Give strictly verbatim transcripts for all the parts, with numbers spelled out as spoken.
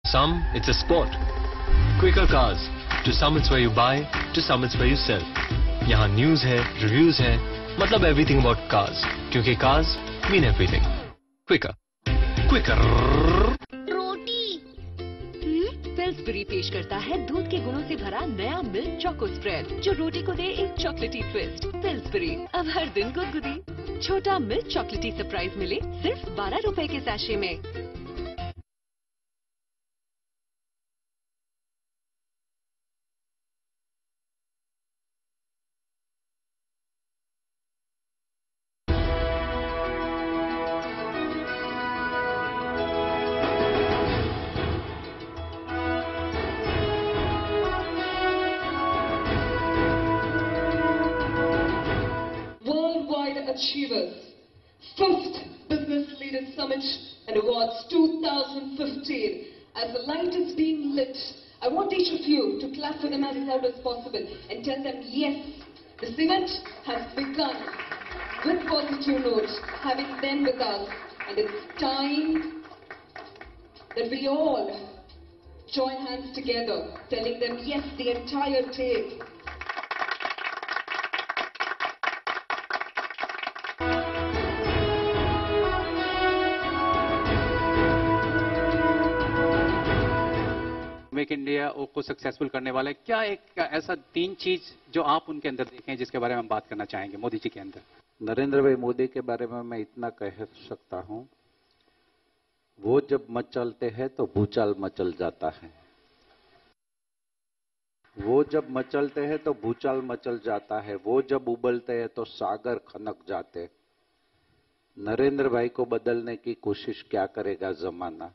Some, it's a sport. Quicker cars. To some, it's where you buy. To some, it's where you sell. यहाँ news है, reviews है, मतलब everything about cars. क्योंकि cars mean everything. Quicker. Quicker. रोटी. पेल्सबरी पेश करता है दूध के गुणों से भरा नया मिल्क चोको स्प्रेड, जो रोटी को दे एक चॉकलेटी ट्विस्ट. पेल्सबरी, अब हर दिन गुदगुदी. छोटा मिल्क चॉकलेटी सरप्राइज मिले सिर्फ बारह रुपए के सैशे में. Achievers, fifth Business Leaders Summit and Awards two thousand fifteen. As the light is being lit, I want each of you to clap for them as loud as possible and tell them, yes, this event has begun with positive notes, having them with us, and it's time that we all join hands together, telling them, yes, the entire day. Make India को successful करने वाले क्या एक ऐसा तीन चीज जो आप उनके अंदर देखें जिसके बारे में हम बात करना चाहेंगे मोदी जी के अंदर? नरेंद्र भाई मोदी के बारे में मैं इतना कह सकता हूं, वो जब मचलते हैं तो भूचाल मचल जाता है. वो जब मचलते हैं तो भूचाल मचल जाता है. वो जब उबलते हैं तो सागर खनक जाते. नरेंद्र भाई को बदलने की कोशिश क्या करेगा जमाना?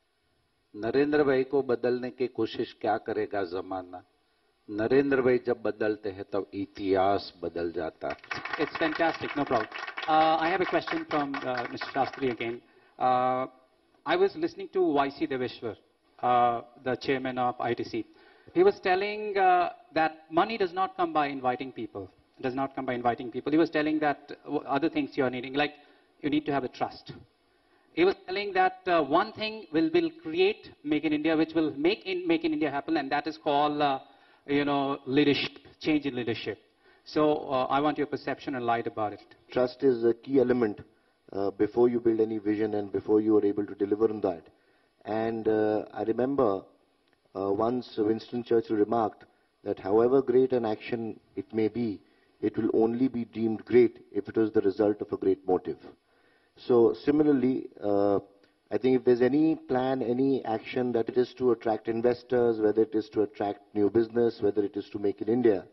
नरेंद्र भाई को बदलने की कोशिश क्या करेगा जमाना? नरेंद्र भाई जब बदलते हैं तब इतिहास बदल जाता है. It's fantastic, no problem. Uh, I have a question from uh, Mister Shastri again. Uh, I was listening to Y C Deveshwar, uh, the chairman of I T C. He was telling uh, that money does not come by inviting people. It does not come by inviting people. He was telling that other things you are needing, like you need to have a trust. He was telling that uh, one thing will, will create Make in India, which will make in, Make in India happen, and that is called, uh, you know, leadership, change in leadership. So uh, I want your perception and light about it. Trust is a key element uh, before you build any vision and before you are able to deliver on that. And uh, I remember uh, once Winston Churchill remarked that however great an action it may be, it will only be deemed great if it was the result of a great motive. So similarly, uh, I think if there's any plan, any action that it is to attract investors, whether it is to attract new business, whether it is to make in India,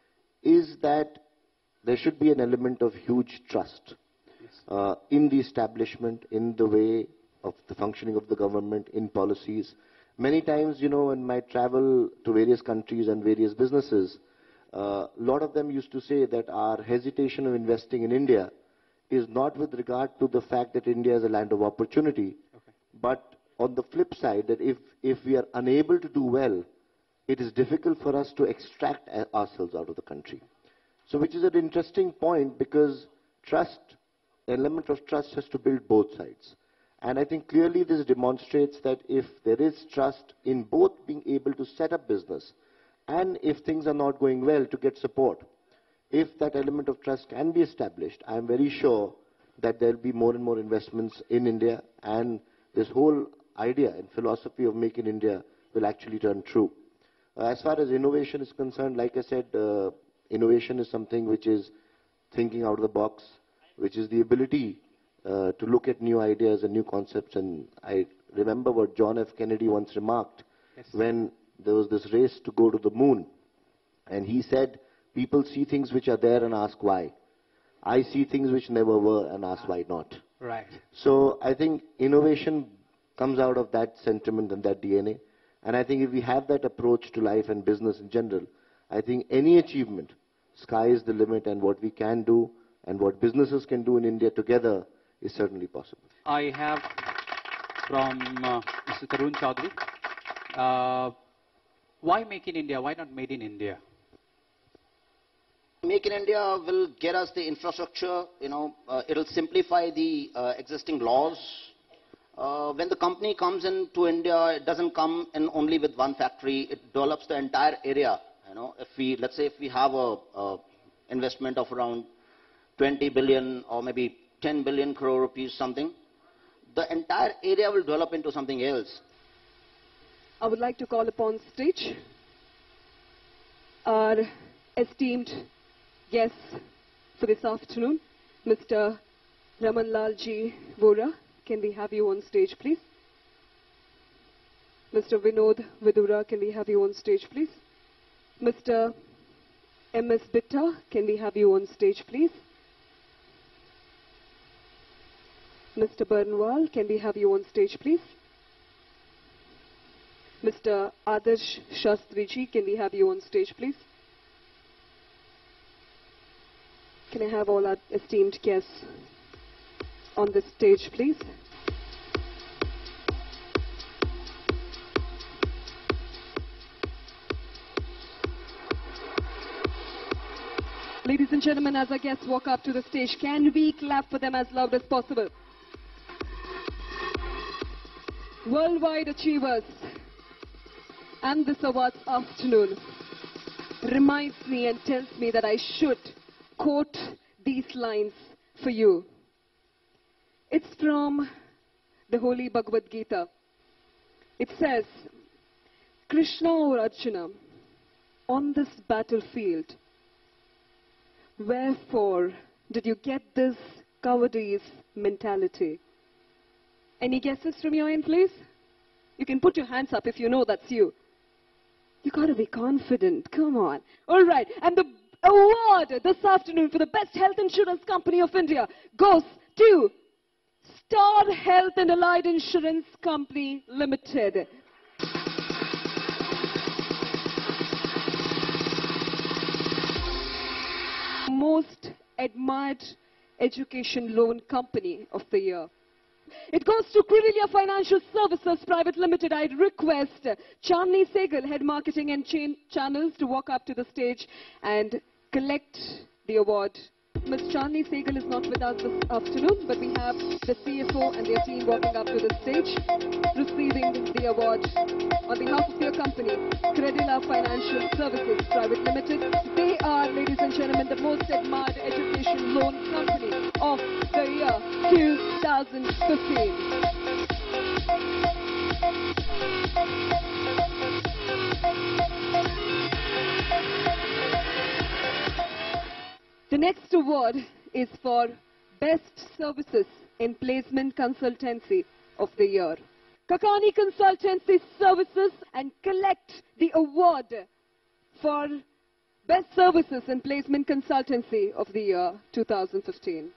is that there should be an element of huge trust uh, in the establishment, in the way of the functioning of the government, in policies. Many times, you know, in my travel to various countries and various businesses, a uh, lot of them used to say that our hesitation of investing in India is not with regard to the fact that India is a land of opportunity, okay, but on the flip side, that if, if we are unable to do well, it is difficult for us to extract ourselves out of the country. So which is an interesting point, because trust, the element of trust has to build both sides. And I think clearly this demonstrates that if there is trust in both being able to set up business and if things are not going well, to get support, if that element of trust can be established, I am very sure that there will be more and more investments in India, and this whole idea and philosophy of Make in India will actually turn true. Uh, as far as innovation is concerned, like I said, uh, innovation is something which is thinking out of the box, which is the ability uh, to look at new ideas and new concepts. And I remember what John F. Kennedy once remarked, yes, when there was this race to go to the moon, and he said, people see things which are there and ask why. I see things which never were and ask why not. Right. So I think innovation comes out of that sentiment and that D N A. And I think if we have that approach to life and business in general, I think any achievement, sky is the limit, and what we can do and what businesses can do in India together is certainly possible. I have from uh, Mister Tarun Chaudhary, uh, why Make in India? Why not Made in India? Make in India will get us the infrastructure, you know, uh, it'll simplify the uh, existing laws. uh, when the company comes into India, it doesn't come in only with one factory. It develops the entire area. You know, if we, let's say if we have a, a investment of around twenty billion or maybe ten billion crore rupees something, the entire area will develop into something else. I would like to call upon stage our esteemed guests for this afternoon, Mister Ramanlal Ji Vora. Can we have you on stage, please? Mister Vinod Vidura, can we have you on stage, please? Mister M S Bitta, can we have you on stage, please? Mister Bernwal, can we have you on stage, please? Mister Adarsh Shastriji, can we have you on stage, please? Can I have all our esteemed guests on the stage, please? Ladies and gentlemen, as our guests walk up to the stage, can we clap for them as loud as possible? Worldwide achievers. And this awards afternoon reminds me and tells me that I should quote these lines for you. It's from the Holy Bhagavad Gita. It says, Krishna or Arjuna, on this battlefield, wherefore did you get this cowardice mentality? Any guesses from your end, please? You can put your hands up if you know that's you. You gotta be confident, come on. All right, and the award this afternoon for the best health insurance company of India goes to Star Health and Allied Insurance Company Limited. Most admired education loan company of the year. It goes to Credelia Financial Services Private Limited. I'd request Chandni Sehgal, Head Marketing and Chain Channels, to walk up to the stage and collect the award. Miz Chandni Sehgal is not with us this afternoon, but we have the C F O and their team walking up to the stage, receiving the award on behalf of their company, Credelia Financial Services Private Limited. They are, ladies and gentlemen, the most admired education loan company of the year two thousand fifteen. The next award is for Best Services in Placement Consultancy of the Year. Kakani Consultancy Services and collect the award for Best Services in Placement Consultancy of the Year two thousand fifteen.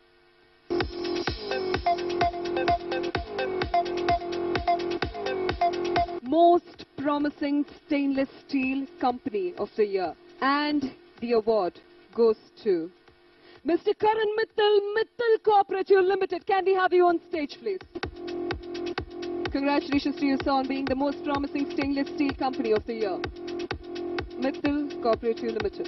Most Promising Stainless Steel Company of the Year. And the award goes to Mister Karan Mittal, Mittal Cooperative Limited. Can we have you on stage, please? Congratulations to you, sir, on being the most promising stainless steel company of the year. Mittal Cooperative Limited.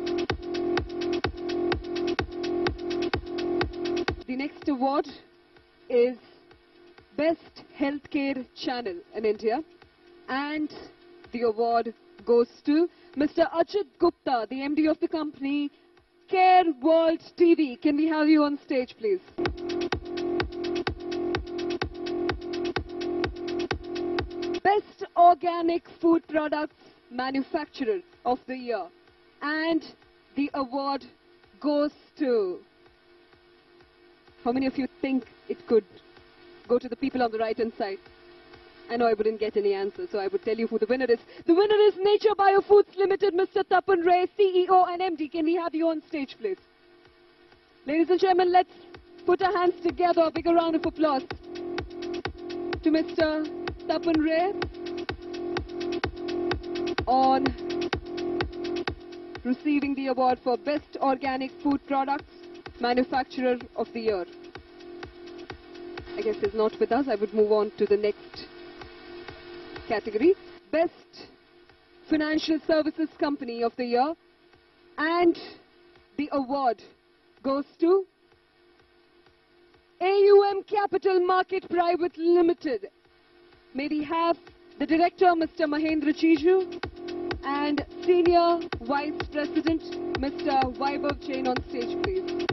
The next award is Best Healthcare Channel in India. And the award goes to Mister Ajit Gupta, the M D of the company, Care World T V. Can we have you on stage, please? Best Organic Food Products Manufacturer of the Year. And the award goes to... How many of you think it could go to the people on the right-hand side? I know I wouldn't get any answer, so I would tell you who the winner is. The winner is Nature Biofoods Limited, Mister Tapan Ray, C E O and M D. Can we have you on stage, please? Ladies and gentlemen, let's put our hands together. A bigger round of applause to Mister Tapan Ray on receiving the award for Best Organic Food Products Manufacturer of the Year. I guess he's not with us. I would move on to the next category. Best Financial Services Company of the Year. And the award goes to A U M Capital Market Private Limited. May we have the Director, Mister Mahendra Chiju, and Senior Vice President, Mister Vaibhav Jain on stage, please.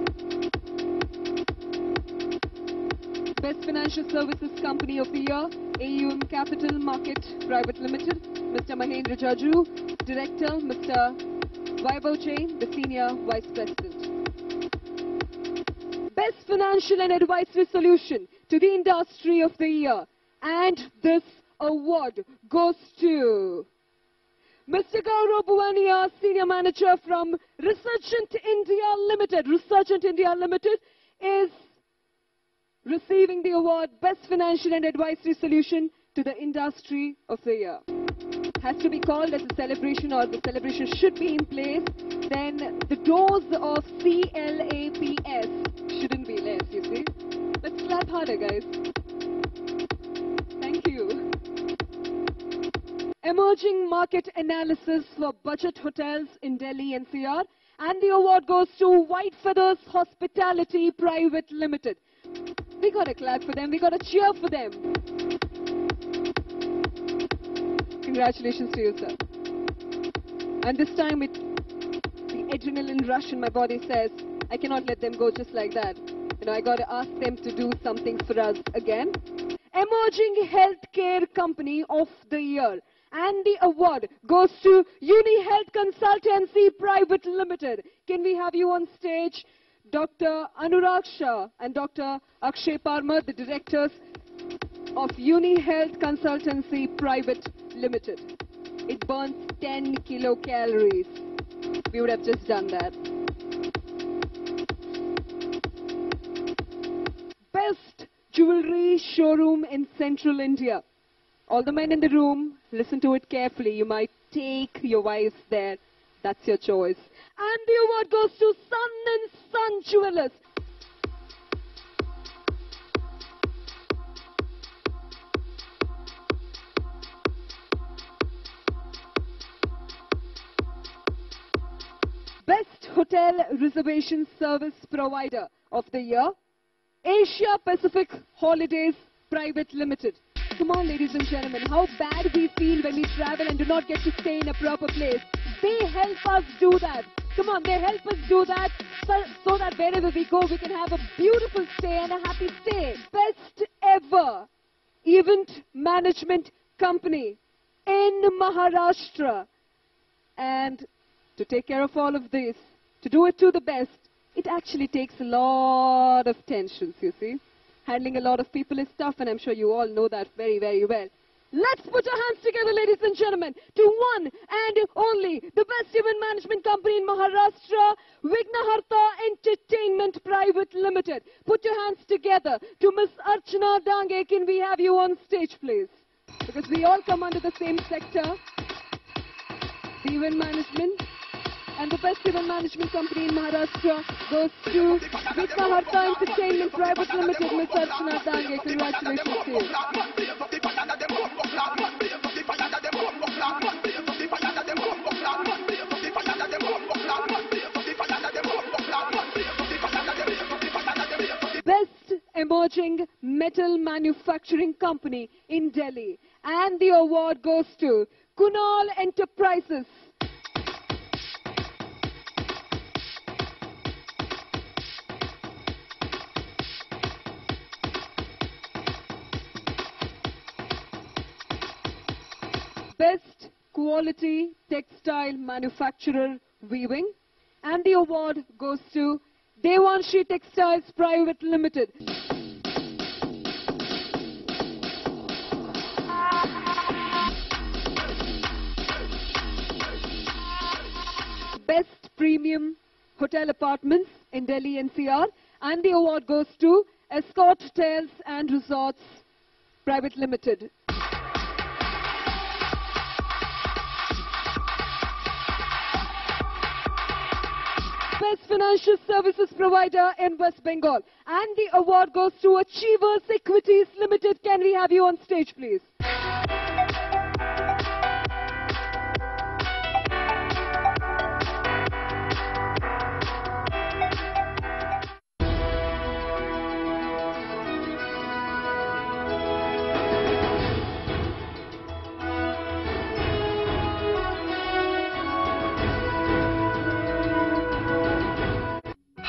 Best Financial Services Company of the Year, A U M Capital Market Private Limited, Mister Mahendra Chiju, Director, Mister Vaibhav Jain, the Senior Vice President. Best Financial and Advisory Solution to the Industry of the Year. And this award goes to Mister Gaurav Bhuwania, Senior Manager from Resurgent India Limited. Resurgent India Limited is receiving the award Best Financial and Advisory Solution to the Industry of the Year. Has to be called as a celebration, or the celebration should be in place. Then the doors of C L A P S shouldn't be less, you see. Let's clap harder, guys. Thank you. Emerging Market Analysis for Budget Hotels in Delhi N C R. And the award goes to White Feathers Hospitality Private Limited. We got to clap for them. We got to cheer for them. Congratulations to you, sir. And this time, it, the adrenaline rush in my body says, I cannot let them go just like that. You know, I got to ask them to do something for us again. Emerging Healthcare Company of the Year. And the award goes to Uni Health Consultancy Private Limited. Can we have you on stage? Doctor Anurag Shah and Doctor Akshay Parmar, the directors of Uni Health Consultancy Private Limited. It burns ten kilocalories. We would have just done that. Best Jewelry Showroom in Central India. All the men in the room, listen to it carefully. You might take your wives there. That's your choice. And the award goes to Sun and Sun Jewelers. Best Hotel Reservation Service Provider of the Year, Asia Pacific Holidays Private Limited. Come on, ladies and gentlemen, how bad we feel when we travel and do not get to stay in a proper place. They help us do that. Come on, they help us do that so, so that wherever we go, we can have a beautiful stay and a happy stay. Best ever event management company in Maharashtra. And to take care of all of this, to do it to the best, it actually takes a lot of tensions, you see. Handling a lot of people is tough, and I'm sure you all know that very, very well. Let's put our hands together, ladies and gentlemen, to one and only, the best event management company in Maharashtra, Vignaharta Entertainment Private Limited. Put your hands together to Miss Archana Dange. Can we have you on stage, please? Because we all come under the same sector, the event management. And the best event management company in Maharashtra goes to Vignaharta Entertainment Private Limited, Miss Archana Dange. Congratulations to you. Best Emerging Metal Manufacturing Company in Delhi. And the award goes to Kunal Enterprises. Best Quality Textile Manufacturer Weaving. And the award goes to Devanshi Textiles Private Limited. Best Premium Hotel Apartments in Delhi N C R. And the award goes to Escort Hotels and Resorts Private Limited. Best Financial Services Provider in West Bengal. And the award goes to Achievers Equities Limited. Can we have you on stage, please?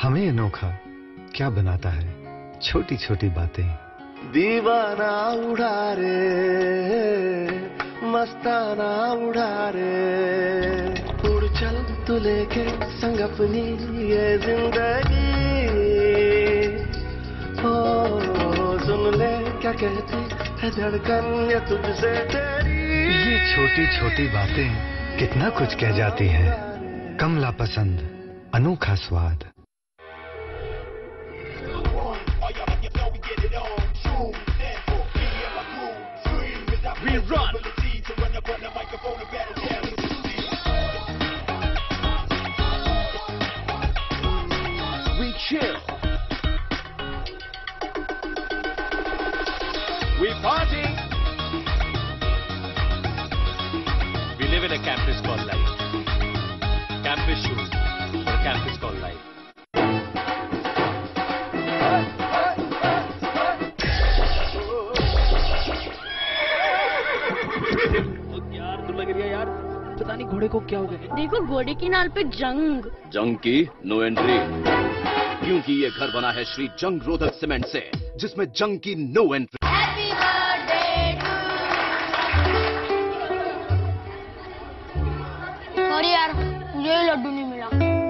हमें अनोखा क्या बनाता है? छोटी छोटी बातें। दीवाना उड़ा रे, मस्ताना उड़ा रे, उड़ चल तू लेके संग अपनी ये जिंदगी। ओ सुन ले क्या कहती है धड़कन ये तुझसे तेरी। ये छोटी छोटी बातें कितना कुछ कह जाती हैं। कमला पसंद, अनोखा स्वाद। We run. We chill. We party. We live in a campus called life. Campus shoes for a campus called life. यार तुम लग रही है यार, पता नहीं घोड़े को क्या हो गया। देखो घोड़े की नाल पे जंग। जंग की नो एंट्री, क्योंकि ये घर बना है श्री जंग रोधक सीमेंट से, जिसमें जंग की no entry. Happy birthday to. Sorry यार, मुझे लड्डू नहीं मिला।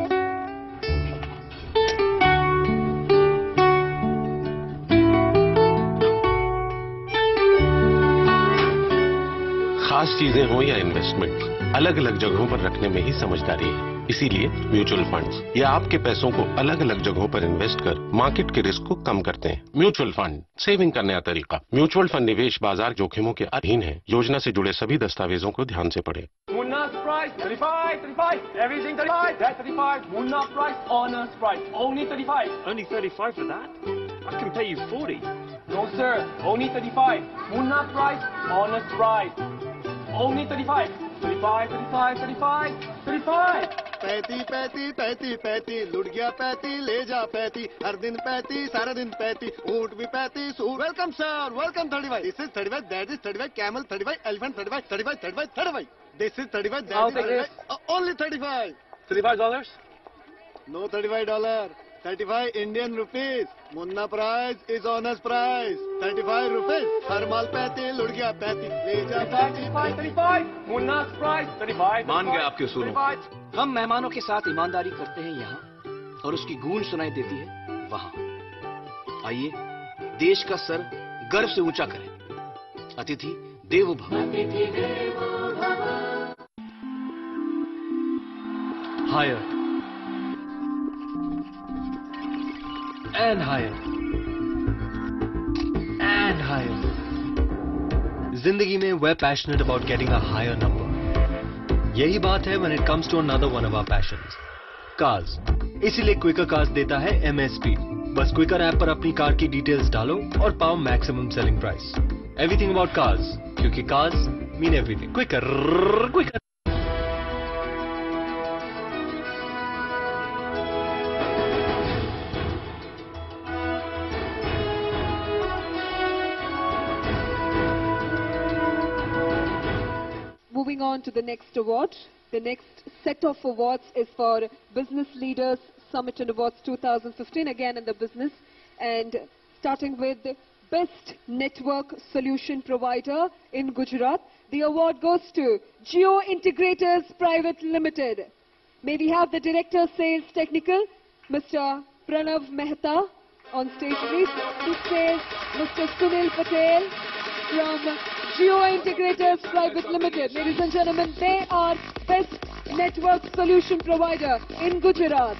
खास चीजें हो या इन्वेस्टमेंट, अलग अलग जगहों पर रखने में ही समझदारी है। इसीलिए म्यूचुअल फंड्स या आपके पैसों को अलग अलग जगहों पर इन्वेस्ट कर मार्केट के रिस्क को कम करते हैं। म्यूचुअल फंड सेविंग का नया तरीका। म्यूचुअल फंड निवेश बाजार जोखिमों के अधीन है। योजना से जुड़े सभी दस्तावेजों को ध्यान से पढ़ें। Munna's price, thirty-five, thirty-five, everything thirty-five, that's thirty-five, Munna price, honors price, only thirty-five. Only thirty-five for that? I can pay you forty. No sir, only thirty-five, Munna price, honors price, only thirty-five, thirty-five, thirty-five, thirty-five, thirty-five. पैती पैती पैती पैती, लुट गया पैती ले जा पैती, हर दिन पैती सारा दिन पैती, ऊंट भी पैती सूट। Welcome sir, welcome thirty five. This is thirty five, that is thirty five, camel thirty five, elephant thirty five, thirty five, thirty five, thirty five. This is thirty five, that is thirty five, only thirty five. thirty-five dollars? No thirty five dollar, thirty five Indian rupees. Munna price is owners price, thirty five rupees. हर माल पैती, लुट गया पैती ले जा पैती। thirty-five, thirty-five, Munna's price, thirty-five. मान गए आपके उसूलों। हम मेहमानों के साथ ईमानदारी करते हैं यहाँ, और उसकी गूंज सुनाई देती है वहाँ। आइए देश का सर गर्व से ऊंचा करें। अतिथि देवो भव। Higher. And higher. And higher. जिंदगी में we're passionate about getting a higher number. यही बात है when it comes to another one of our passions, cars. इसीलिए क्विकर कार्स देता है M S P. बस क्विकर ऐप पर अपनी कार की डिटेल्स डालो और पाओ maximum selling price. Everything about cars, क्योंकि cars mean everything. Quikr, Quikr. Moving on to the next award. The next set of awards is for Business Leaders Summit Awards twenty fifteen, again in the business. And starting with the Best Network Solution Provider in Gujarat. The award goes to Jio Integrators Private Limited. May we have the Director Sales Technical, Mister Pranav Mehta, on stage please. This is Mister Sunil Patel from Jio Integrators Private Limited. Ladies and gentlemen, they are Best Network Solution Provider in Gujarat.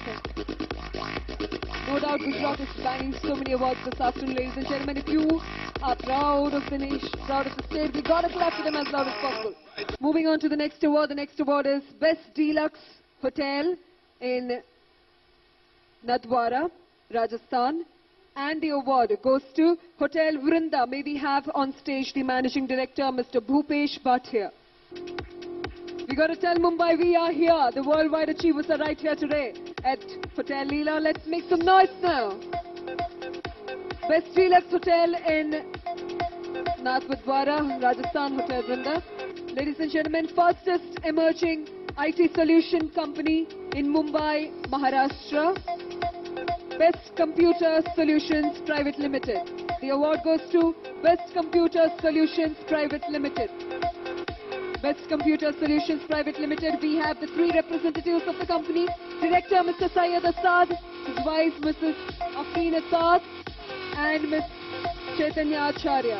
No doubt Gujarat is banging so many awards this afternoon, ladies and gentlemen. If you are proud of the nation, proud of the state, we gotta clap for them as loud as possible. Moving on to the next award. The next award is Best Deluxe Hotel in Nathdwara, Rajasthan. And the award goes to Hotel Vrinda. May we have on stage the Managing Director, Mister Bhupesh Bhatt here. We got to tell Mumbai we are here. The worldwide achievers are right here today at Hotel Leela. Let's make some noise now. Best Deluxe Hotel in Nathdwara, Rajasthan, Hotel Vrinda. Ladies and gentlemen, fastest emerging I T solution company in Mumbai, Maharashtra. Best Computer Solutions Private Limited. The award goes to Best Computer Solutions Private Limited. Best Computer Solutions Private Limited, we have the three representatives of the company. Director Mister Syed Asad, his wife Missus Afreen Asad, and Miss Chaitanya Acharya.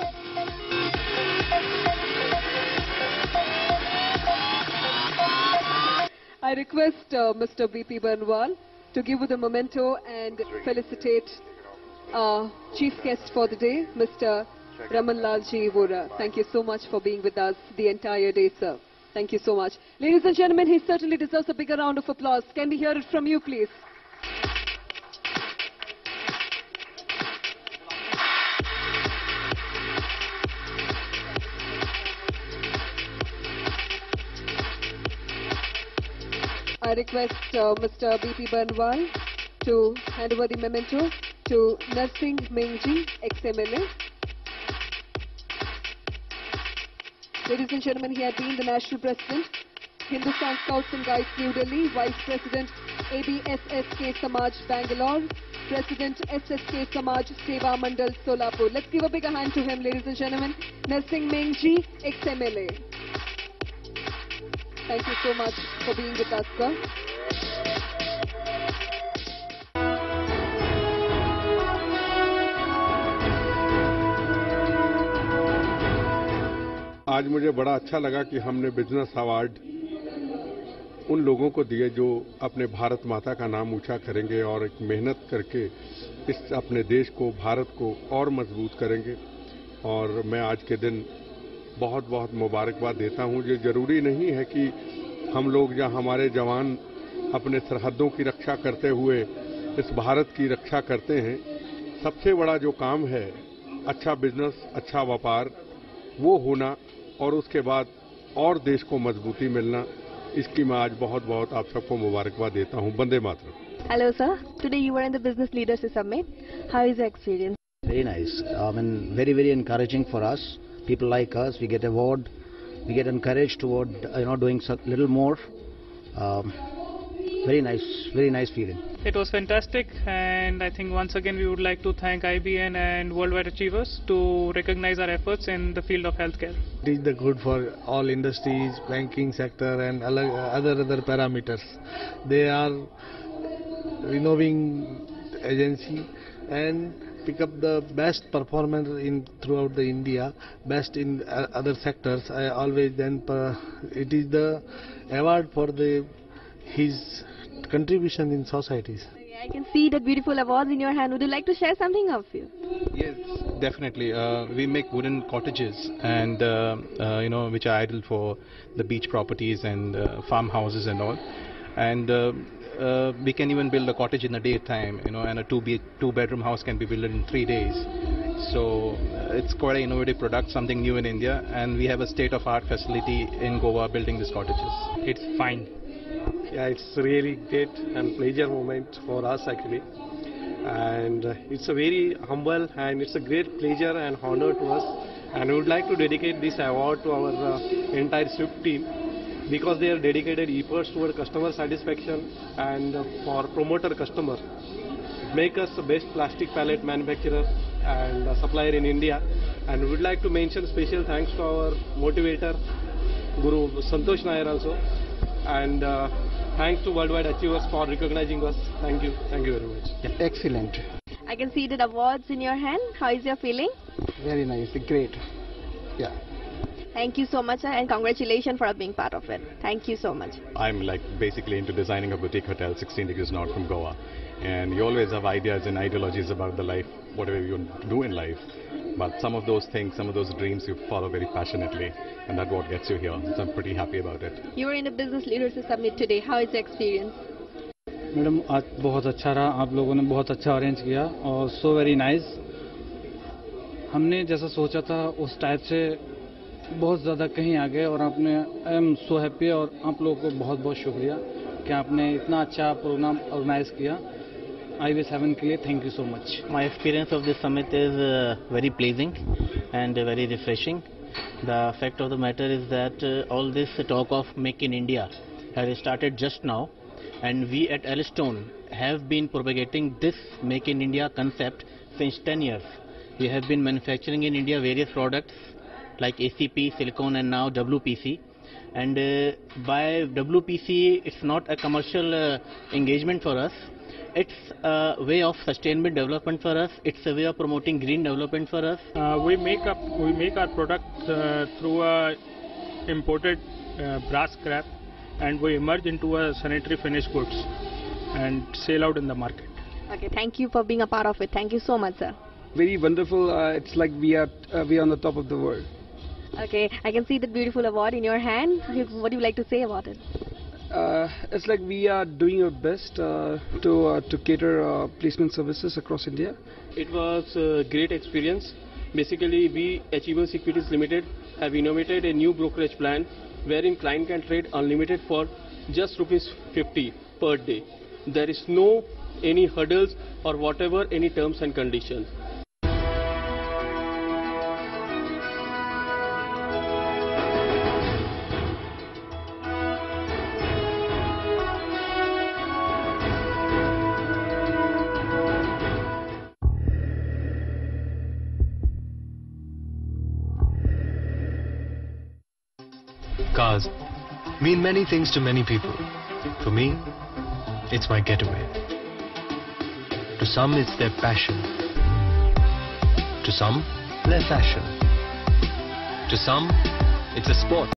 I request uh, Mister B P Banwal to give you the memento and felicitate our chief guest for the day, Mister Raman Lalji Vora. Thank you so much for being with us the entire day, sir. Thank you so much. Ladies and gentlemen, he certainly deserves a bigger round of applause. Can we hear it from you, please? I request uh, Mister B P Banwal to hand over the memento to Narsingh Mengji, ex M L A. Ladies and gentlemen, he had been the National President, Hindustan Scouts and Guides New Delhi, Vice President, A B S S K Samaj Bangalore, President S S K Samaj Seva Mandal Solapur. Let's give a bigger hand to him, ladies and gentlemen. Narsingh Mengji, ex M L A. Thank you so much for being with us, sir. आज मुझे बड़ा अच्छा लगा कि हमने business award उन लोगों को दिए जो अपने भारत माता का नाम ऊंचा करेंगे और एक मेहनत करके इस अपने देश को, भारत को और मजबूत करेंगे। और मैं आज के दिन बहुत बहुत मुबारकबाद देता हूं। ये जरूरी नहीं है कि हम लोग या हमारे जवान अपने सरहदों की रक्षा करते हुए इस भारत की रक्षा करते हैं। सबसे बड़ा जो काम है अच्छा बिजनेस, अच्छा व्यापार, वो होना और उसके बाद और देश को मजबूती मिलना। इसकी मैं आज बहुत बहुत आप सबको मुबारकबाद देता हूं। वंदे मातरम। Hello sir, today you were in the Business Leaders Summit. How is the experience? Very nice. I mean, very very encouraging for us. People like us, we get award, we get encouraged toward you know doing a little more. Um, very nice, very nice feeling. It was fantastic, and I think once again we would like to thank I B N and Worldwide Achievers to recognize our efforts in the field of healthcare. It is the good for all industries, banking sector and other other parameters. They are renoving agency and pick up the best performance in throughout the India, best in uh, other sectors. I always then uh, it is the award for the his contribution in societies. I can see the beautiful awards in your hand. Would you like to share something of you? Yes, definitely. Uh, we make wooden cottages, and uh, uh, you know, which are ideal for the beach properties and uh, farmhouses and all. And uh, uh, we can even build a cottage in the daytime, you know, and a two be two bedroom house can be built in three days. So uh, it's quite an innovative product, something new in India, and we have a state-of-art facility in Goa building these cottages. It's fine. Yeah, it's really great and pleasure moment for us actually, and uh, it's a very humble and it's a great pleasure and honor to us, and we would like to dedicate this award to our uh, entire SWIFT team because they are dedicated efforts toward customer satisfaction and uh, for promoter customer, make us the best plastic pallet manufacturer and uh, supplier in India. And we would like to mention special thanks to our motivator Guru Santosh Nair also, and uh, thanks to Worldwide Achievers for recognizing us. Thank you. Thank you very much. Yeah, excellent. I can see the awards in your hand. How is your feeling? Very nice. Great. Yeah. Thank you so much, sir, and congratulations for being part of it. Thank you so much. I'm like basically into designing a boutique hotel sixteen degrees north from Goa. And you always have ideas and ideologies about the life, whatever you do in life. But some of those things, some of those dreams you follow very passionately, and that's what gets you here. So I'm pretty happy about it. You were in the Business Leaders Summit today. How is the experience? Madam आज बहुत अच्छा रहा, आप लोगों ने बहुत अच्छा arrange किया और सो वेरी नाइस। हमने जैसा सोचा था उस टाइप से बहुत ज़्यादा कहीं आ गए और आपने आई एम सो हैप्पी और आप लोगों को बहुत बहुत शुक्रिया कि आपने इतना अच्छा प्रोग्राम ऑर्गेनाइज किया। I B seven के लिए thank you so much. My experience of this summit is uh, very pleasing and uh, very refreshing. The fact of the matter is that uh, all this talk of Make in India has started just now, And we at Elstone have been propagating this Make in India concept since ten years. We have been manufacturing in India various products like A C P, silicone, and now W P C. And uh, by W P C, it's not a commercial uh, engagement for us. It's a way of sustainable development for us. It's a way of promoting green development for us. Uh, we make up we make our product uh, through a imported uh, brass scrap, and we emerge into a sanitary finished goods and sell out in the market. Okay, thank you for being a part of it. Thank you so much, sir. Very wonderful. Uh, it's like we are uh, we are on the top of the world. Okay, I can see that beautiful award in your hand. What do you like to say about it? Uh, it's like we are doing our best uh, to uh, to cater uh, placement services across India. It was a great experience. Basically, we Achievers Equities Limited have innovated a new brokerage plan wherein client can trade unlimited for just rupees fifty per day. There is no any hurdles or whatever any terms and conditions. Cars mean many things to many people. For me, it's my getaway. To some, it's their passion. To some, their fashion. To some, it's a sport.